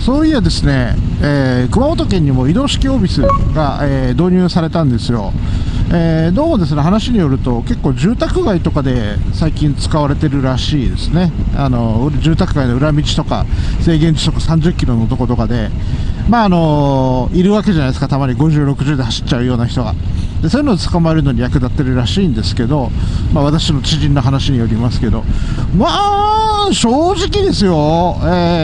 そういやですね、熊本県にも移動式オフィスが、導入されたんですよ。どうもですね、話によると結構住宅街とかで最近使われてるらしいですね。住宅街の裏道とか制限時速30キロのとことかで、いるわけじゃないですか。たまに50、60で走っちゃうような人が。でそういうのを捕まえるのに役立ってるらしいんですけど、私の知人の話によりますけど、正直ですよ、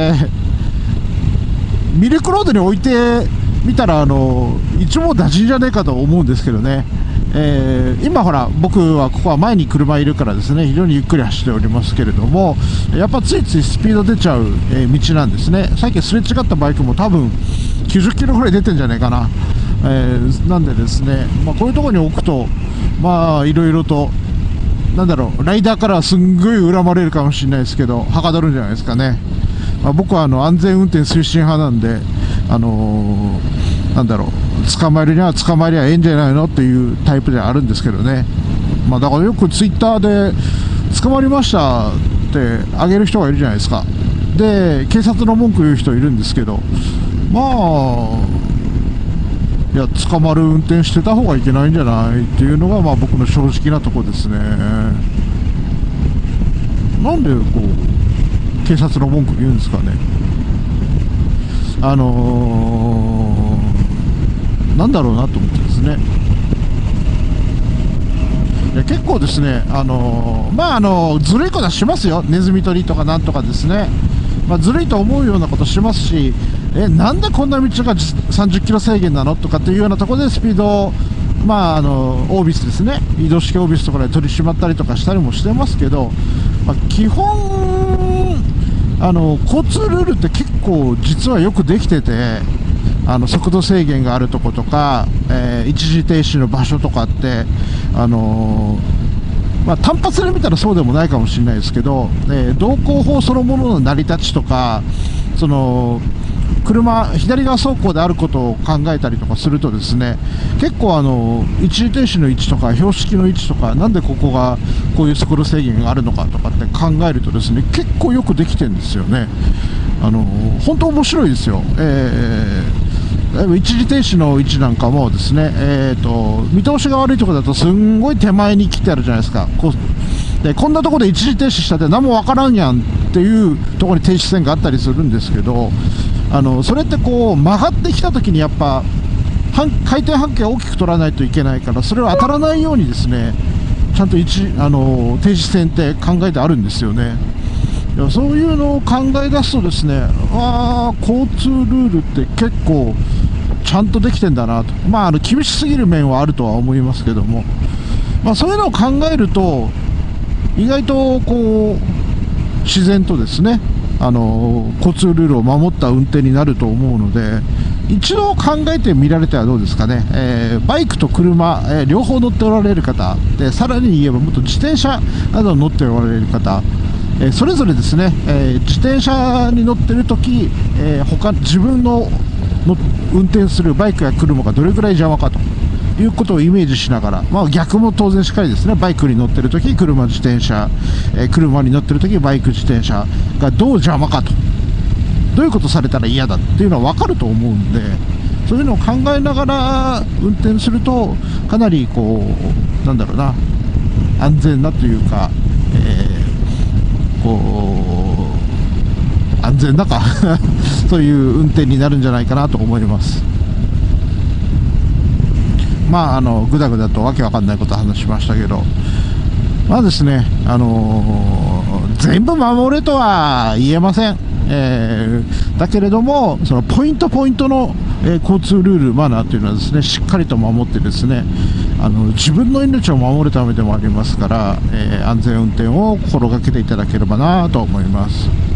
ミルクロードに置いてみたら一網打尽じゃねえかと思うんですけどね。今ほら僕はここは前に車いるからですね、非常にゆっくり走っておりますけれども、やっぱついついスピード出ちゃう、道なんですね。さっきすれ違ったバイクも多分90キロぐらい出てんじゃないかな。なんでですね、こういうところに置くといろいろとライダーからはすんごい恨まれるかもしれないですけど、はかどるんじゃないですかね。僕は安全運転推進派なんで、捕まえるには捕まえりゃええんじゃないのっていうタイプではあるんですけどね。だからよくツイッターで捕まりましたってあげる人がいるじゃないですか。で警察の文句言う人いるんですけど、いや捕まる運転してた方がいけないんじゃないっていうのが僕の正直なところですね。なんで警察の文句言うんですかね。なんだろうなと思ってですね。いや結構ですね、ずるいことはしますよ。ネズミ捕りとかなんとかですね、ずるいと思うようなことしますし、なんでこんな道が30キロ制限なのとかっていうようなところでスピードをオービスですね、移動式オービスとかで取り締まったりとかしたりもしてますけど、基本交通ルールって結構実はよくできてて、速度制限があるとことか、一時停止の場所とかって単発で見たらそうでもないかもしれないですけど、道交法そのものの成り立ちとか、左側走行であることを考えたりとかするとですね、結構一時停止の位置とか標識の位置とか、なんでここがこういう速度制限があるのかとかって考えるとですね、結構よくできてるんですよね。本当面白いですよ。一時停止の位置なんかもですね、見通しが悪いところだとすんごい手前に来てあるじゃないですか。でこんなところで一時停止したって何もわからんやんっていうところに停止線があったりするんですけど、それって曲がってきた時にやっぱ回転半径を大きく取らないといけないから、それを当たらないようにですね、ちゃんと停止線って考えてあるんですよね。いやそういうのを考え出すとですね、交通ルールって結構ちゃんとできてんだなと。厳しすぎる面はあるとは思いますけども、そういうのを考えると意外と自然とですね、交通ルールを守った運転になると思うので、一度考えてみられてはどうですかね。バイクと車、両方乗っておられる方で、さらに言えばもっと自転車など乗っておられる方、それぞれですね、自転車に乗ってるとき、自分の運転するバイクや車がどれくらい邪魔かということをイメージしながら、逆も当然しっかりですね、バイクに乗ってるとき車自転車、車に乗ってるときバイク自転車がどう邪魔かと、どういうことされたら嫌だっていうのは分かると思うんで、そういうのを考えながら運転するとかなり安全なというか、安全だかそういう運転になるんじゃないかなと思います。ぐだぐだとわけわかんないことを話しましたけど、ですね、全部守れとは言えません。だけれども、そのポイントの、交通ルールマナーというのはですね、しっかりと守ってですね、自分の命を守るためでもありますから、安全運転を心がけていただければなと思います。